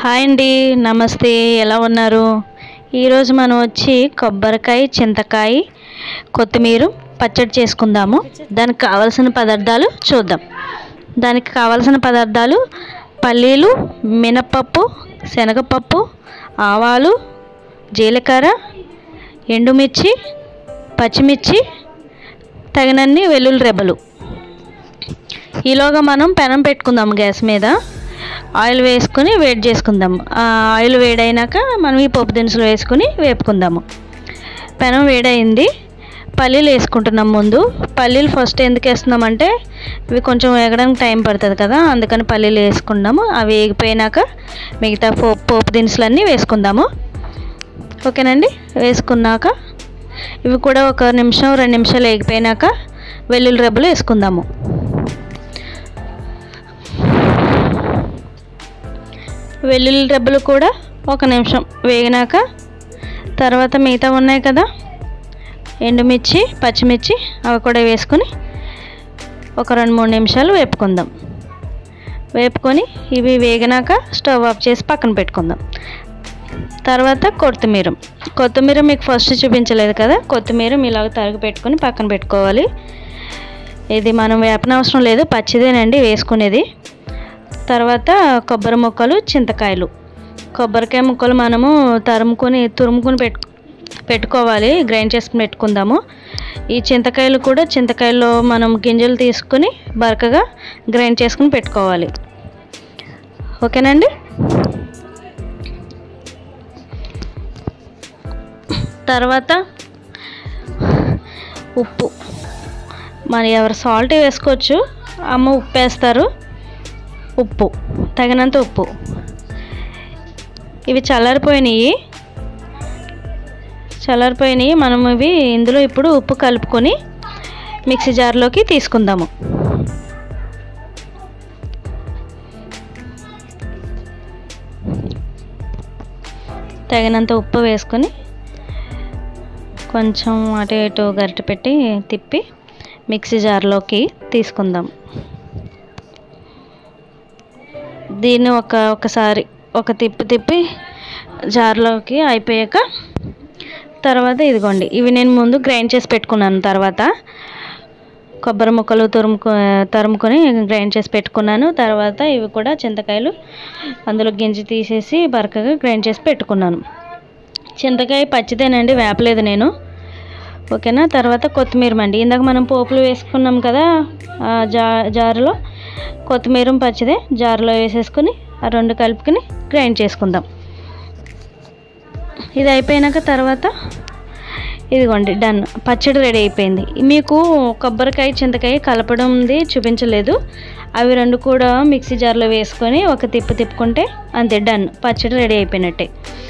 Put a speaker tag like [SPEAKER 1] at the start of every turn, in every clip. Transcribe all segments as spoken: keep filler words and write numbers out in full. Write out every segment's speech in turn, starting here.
[SPEAKER 1] Hi అండి, నమస్తే. ఎలా ఉన్నారు? ఈరోజు మనం వచ్చి కొబ్బరికాయ, చింతకాయ, కొత్తిమీర పచ్చడి చేసుకుందాము. దానికి కావాల్సిన పదార్థాలు చూద్దాం. దానికి కావాల్సిన పదార్థాలు పల్లీలు, మినపప్పు, శనగపప్పు, ఆవాలు, జీలకర్ర, ఎండుమిర్చి, పచ్చిమిర్చి, తగినన్ని వెల్లుల్లి రెబ్బలు. ఈలోగా మనం పెనం పెట్టుకుందాం. గ్యాస్ మీద ఆయిల్ వేసుకుని వేడి చేసుకుందాము. ఆ ఆయిల్ వేడైనాక మనం ఈ పప్పు దినుసులు వేసుకుని వేపుకుందాము. పెనం వేడైంది. పల్లీలు వేసుకుంటున్నాం. ముందు పల్లీలు ఫస్ట్ ఎందుకు వేస్తున్నామంటే ఇవి కొంచెం వేగడానికి టైం పడుతుంది కదా, అందుకని పల్లీలు వేసుకున్నాము. అవి వేగిపోయినాక మిగతా పోపు పోపు దినుసులన్నీ వేసుకుందాము. ఓకేనండి. వేసుకున్నాక ఇవి కూడా ఒక నిమిషం రెండు నిమిషాలు వేగిపోయినాక వెల్లుల్లి రెబ్బలు వేసుకుందాము. వెల్లుల్లి రెబ్బలు కూడా ఒక నిమిషం వేగినాక తర్వాత మిగతా ఉన్నాయి కదా ఎండుమిర్చి, పచ్చిమిర్చి, అవి కూడా వేసుకొని ఒక రెండు మూడు నిమిషాలు వేపుకుందాం. వేపుకొని ఇవి వేగినాక స్టవ్ ఆఫ్ చేసి పక్కన పెట్టుకుందాం. తర్వాత కొత్తిమీర కొత్తిమీర మీకు ఫస్ట్ చూపించలేదు కదా, కొత్తిమీర ఇలాగ తరిగి పెట్టుకొని పక్కన పెట్టుకోవాలి. ఇది మనం వేపనవసరం లేదు, పచ్చిదేనండి వేసుకునేది. తర్వాత కొబ్బరి ముక్కలు, చింతకాయలు. కొబ్బరికాయ ముక్కలు మనము తరుముకొని తురుముకొని పెట్టు పెట్టుకోవాలి గ్రైండ్ చేసుకుని పెట్టుకుందాము. ఈ చింతకాయలు కూడా చింతకాయల్లో మనం గింజలు తీసుకుని బరకగా గ్రైండ్ చేసుకుని పెట్టుకోవాలి. ఓకేనండి. తర్వాత ఉప్పు, మరి ఎవరు సాల్ట్ వేసుకోవచ్చు, అమ్మ ఉప్పు వేస్తారు. ఉప్పు తగినంత ఉప్పు. ఇవి చల్లారిపోయినాయి చల్లారిపోయినాయి మనం ఇవి ఇందులో ఇప్పుడు ఉప్పు కలుపుకొని మిక్సీ జార్లోకి తీసుకుందాము. తగినంత ఉప్పు వేసుకొని కొంచెం అటు ఇటు గరిటె పెట్టి తిప్పి మిక్సీ జార్లోకి తీసుకుందాం. దీన్ని ఒక ఒకసారి ఒక తిప్పి తిప్పి జార్లోకి అయిపోయాక తర్వాత ఇదిగోండి, ఇవి నేను ముందు గ్రైండ్ చేసి పెట్టుకున్నాను. తర్వాత కొబ్బరి ముక్కలు తురుముకు తరుముకొని గ్రైండ్ చేసి పెట్టుకున్నాను. తర్వాత ఇవి కూడా చింతకాయలు అందులో గింజ తీసేసి బరకగా గ్రైండ్ చేసి పెట్టుకున్నాను. చింతకాయ పచ్చిదేనండి, వేపలేదు నేను. ఓకేనా. తర్వాత కొత్తిమీర మండి, ఇందాక మనం పోపులు వేసుకున్నాం కదా జా జారులో కొత్తిమీర పచ్చిదే జారులో వేసేసుకొని ఆ రెండు కలుపుకొని గ్రైండ్ చేసుకుందాం. ఇది అయిపోయినాక తర్వాత ఇదిగోండి డన్, పచ్చడి రెడీ అయిపోయింది. మీకు కొబ్బరికాయ, చింతకాయ కలపడంది చూపించలేదు. అవి రెండు కూడా మిక్సీ జార్లో వేసుకొని ఒక తిప్పు తిప్పుకుంటే అంతే, డన్, పచ్చడి రెడీ అయిపోయినట్టే.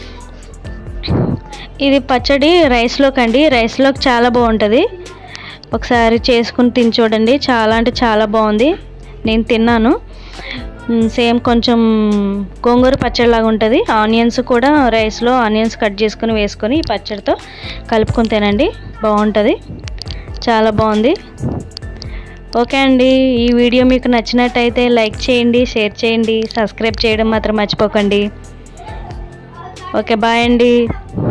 [SPEAKER 1] ఇది పచ్చడి రైస్లోకి అండి, రైస్లోకి చాలా బాగుంటుంది. ఒకసారి చేసుకుని తిని చూడండి, చాలా అంటే చాలా బాగుంది. నేను తిన్నాను. సేమ్ కొంచెం గోంగూర పచ్చడిలాగా ఉంటుంది. ఆనియన్స్ కూడా రైస్లో ఆనియన్స్ కట్ చేసుకుని వేసుకొని ఈ పచ్చడితో కలుపుకొని తినండి, బాగుంటుంది, చాలా బాగుంది. ఓకే అండి, ఈ వీడియో మీకు నచ్చినట్టయితే లైక్ చేయండి, షేర్ చేయండి, సబ్స్క్రైబ్ చేయడం మాత్రం మర్చిపోకండి. ఓకే, బాయ్ అండి.